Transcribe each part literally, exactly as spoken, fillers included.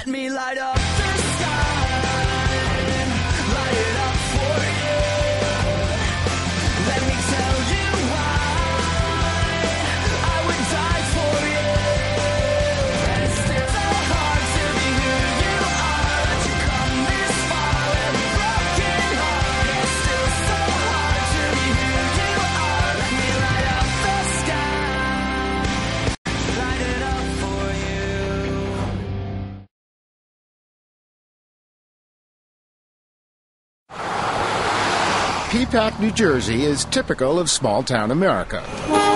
Let me light up the sky, light it up for you. Let me tell you why I would die for you. It's still so hard to be who you are, let you come this far with a broken heart. It's still so hard to be who you are. Let me light up the sky, light it up for you. Peapak, New Jersey is typical of small-town America.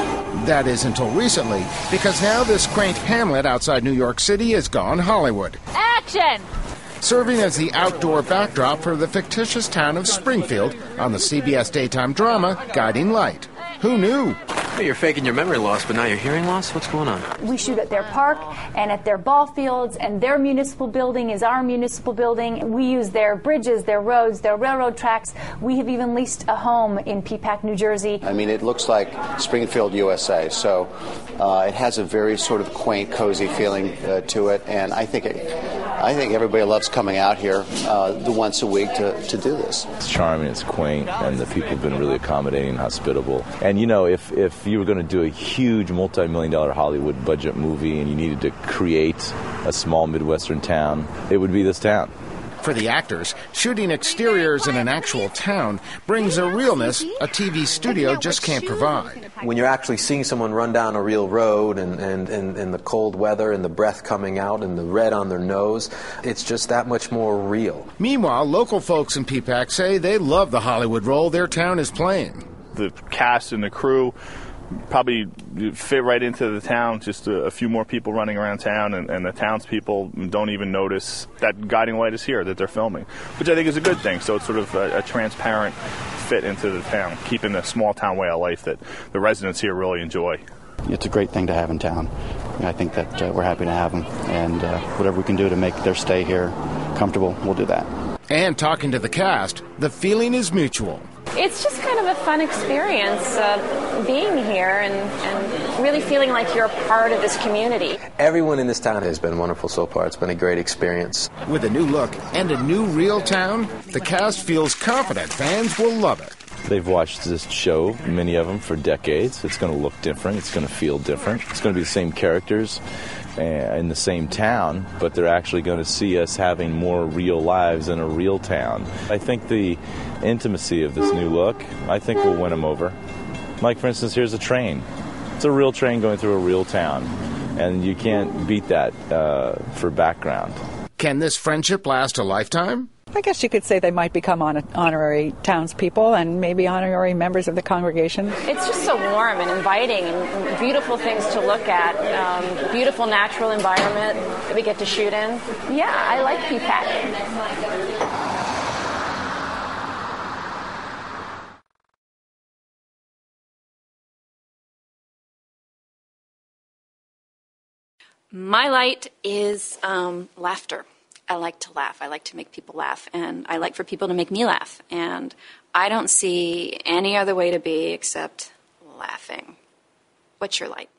That is until recently, because now this quaint hamlet outside New York City has gone Hollywood, Action! serving as the outdoor backdrop for the fictitious town of Springfield on the C B S daytime drama Guiding Light. Who knew? You're faking your memory loss, but now you're hearing loss? What's going on? We shoot at their park and at their ball fields, and their municipal building is our municipal building. We use their bridges, their roads, their railroad tracks. We have even leased a home in Peapak, New Jersey. I mean, it looks like Springfield, U S A, so uh, it has a very sort of quaint, cozy feeling uh, to it, and I think it, I think everybody loves coming out here uh, the once a week to, to do this. It's charming, it's quaint, and the people have been really accommodating and hospitable. And you know, if, if you were going to do a huge multi-million dollar Hollywood budget movie and you needed to create a small Midwestern town, it would be this town. For the actors, shooting exteriors in an actual town brings a realness a T V studio just can't provide. When you're actually seeing someone run down a real road and, and, and, and the cold weather and the breath coming out and the red on their nose, it's just that much more real. Meanwhile, local folks in Peapak say they love the Hollywood role their town is playing. The cast and the crew probably fit right into the town, just a, a few more people running around town, and, and the townspeople don't even notice that Guiding Light is here, that they're filming, which I think is a good thing. So it's sort of a, a transparent fit into the town, keeping the small town way of life that the residents here really enjoy. It's a great thing to have in town. I think that uh, we're happy to have them, and uh, whatever we can do to make their stay here comfortable, we'll do that. And talking to the cast, the feeling is mutual. It's just kind of a fun experience uh, being here and, and really feeling like you're a part of this community. Everyone in this town has been wonderful so far. It's been a great experience. With a new look and a new real town, the cast feels confident fans will love it. They've watched this show, many of them, for decades. It's going to look different. It's going to feel different. It's going to be the same characters in the same town, but they're actually going to see us having more real lives in a real town. I think the intimacy of this new look, I think will win them over. Like, for instance, here's a train. It's a real train going through a real town, and you can't beat that uh, for background. Can this friendship last a lifetime? I guess you could say they might become honor- honorary townspeople and maybe honorary members of the congregation. It's just so warm and inviting and beautiful things to look at. Um, beautiful natural environment that we get to shoot in. Yeah, I like Peapak. My light is um, laughter. I like to laugh. I like to make people laugh, and I like for people to make me laugh. And I don't see any other way to be except laughing. What's your light?